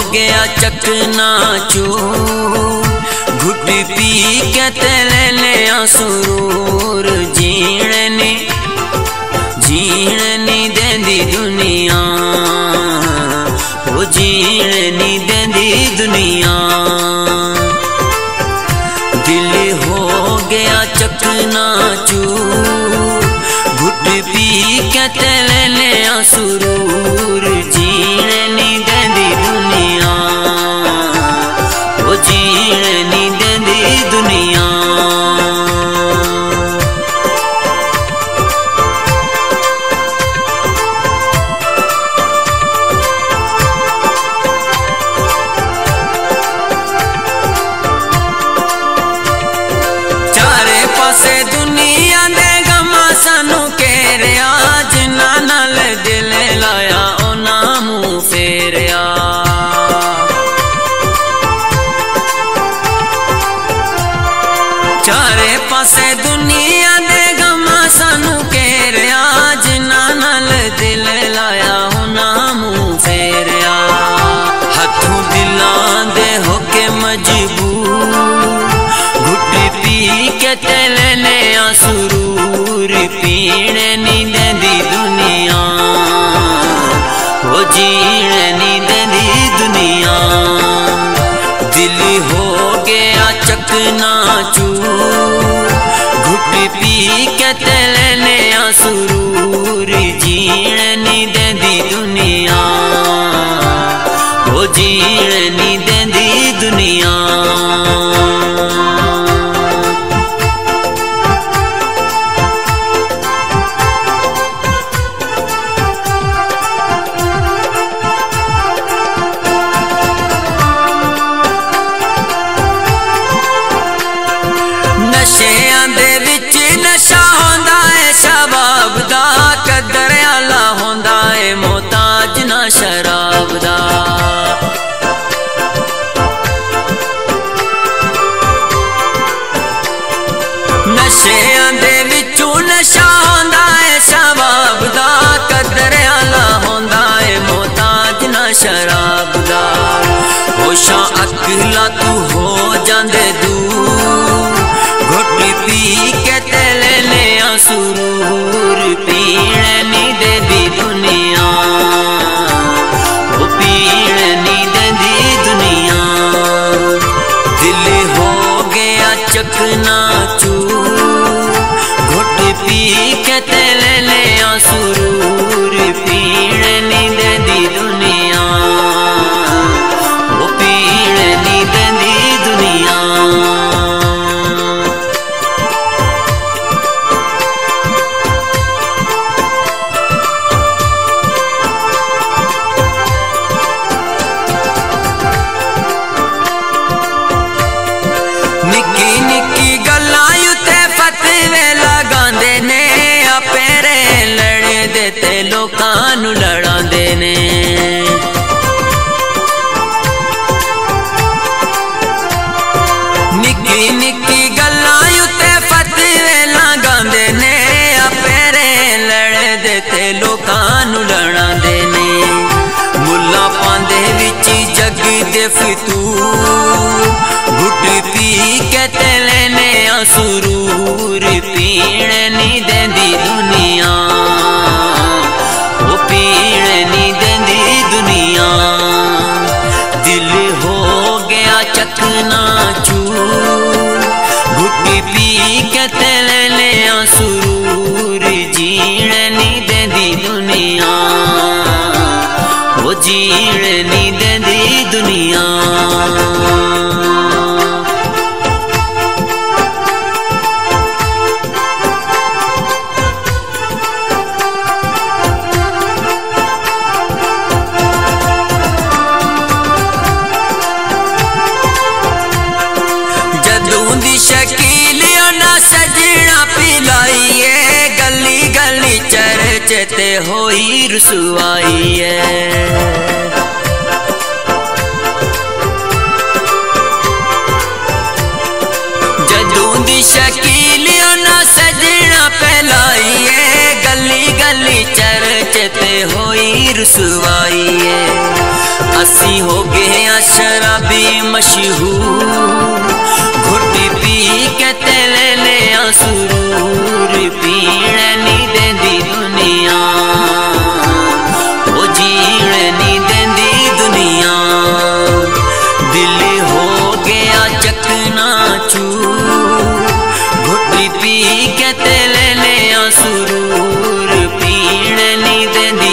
गया चकनाचूर, घुट पी के तेले ले सुरूर। जीण नी देंदी दुनिया, ओ जीण नी देंदी दुनिया। दिल हो गया चकनाचूर, घुट पी के तेले ले सुरूर। जीण नी देंदी दुनिया, ओ जीण नी देंदी दुनिया। चारे पासे दुनिया दे गमा सानू घेरिया, जिन्ना नाल दिल लाया ओना मुंह फेरिया। चारे पासे दुनिया दे गमा सानू घेरिया, जिन्ना नाल दिल लाया ओना मुंह फेरिया। हथों दिलां दे होके मजबूर, घुट पी के तेले ले सुरूर। पीने नी देंदी दुनिया, ओ जीण नी देंदी दुनिया। दिल हो गया चकनाचूर, घुट पी के तेले ले सुरूर। जीण नी देंदी दुनिया, ओ जीण नी देंदी दुनिया। नशेआं दे विच नशा होंदा है शबाब दा, कदर आला होंदा है मोहताज ना शराब दा। नशेआं दे विचों नशा होंदा है शबाब दा, कदर आला होंदा है मोहताज ना शराब दा। होशां अकला तू हो जांदे दूर, घुट पी के तेले ले सुरूर। पीण नी देंदी दुनिया, ओ पीण नी देंदी दुनिया। दिल हो गया चकनाचूर, घुट पी के तेले ले सुरूर। पीण नी देंदी दुनिया, ओ पीण नी देंदी दुनिया। निक्की निक्की गल्लां उत्ते फतवे लगांदे ने, आपेरे लड़े दे ते लोकां नू लड़ांदे ने। निक्की निक्की गल्लां उत्ते फतवे लगांदे ने, आपेरे लड़े दे ते लोकां नू लड़ांदे ने। मुल्ला पांदे विच जग दे फितूर, घुट पी के तेले ले सुरूर। पीण नी देंदी दुनिया, ओ पीण नी देंदी दुनिया। दिल हो गया चकनाचूर, घुट पी के तेले ले सुरूर। जीण नी देंदी दुनिया, ओ जीण नी देंदी दुनिया। जदों दी शकील ना सजना पिलाइए, गली गली चर्चे ते होई रसवाई है। जदों दी शकील ना सजना पिलाइए, गली गली चर्चे ते होई रसवाई है। असी हो गए शराबी मशहूर, घुटी पी के तेले ले सुरूर, पीने नी देंदी दुनिया, ओ जीने नी देंदी दुनिया। दिल हो गया चकना चूर, घुटी पी के तेले ले सुरूर, पीने नी देंदी